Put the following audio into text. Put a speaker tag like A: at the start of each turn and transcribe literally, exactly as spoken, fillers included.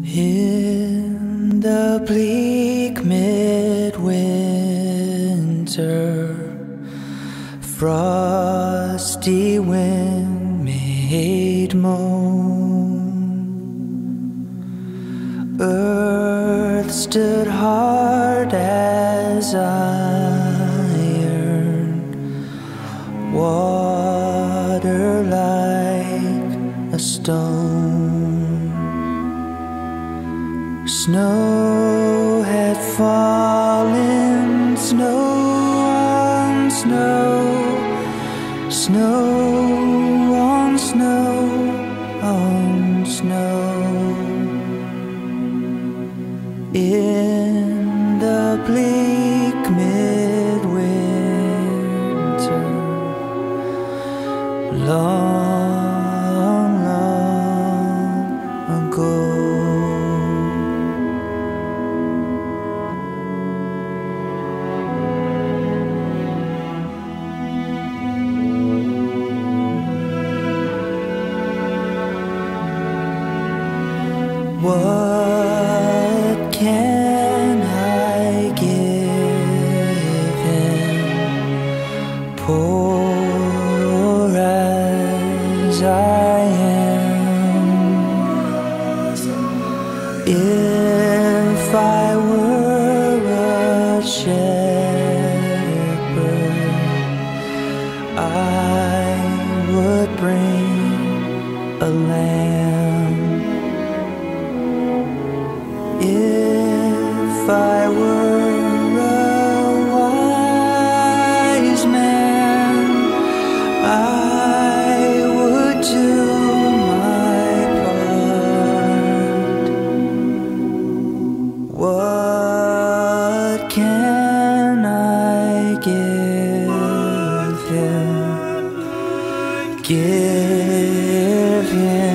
A: In the bleak midwinter, frosty wind made moan. Earth stood hard as iron, water like a stone. Snow had fallen, snow on snow, snow on snow on snow. In the bleak midwinter, long, long ago. What can I give him, poor as I am? If I were a shepherd, I would bring a lamb. If I were a wise man, I would do my part. What can I give him? Give him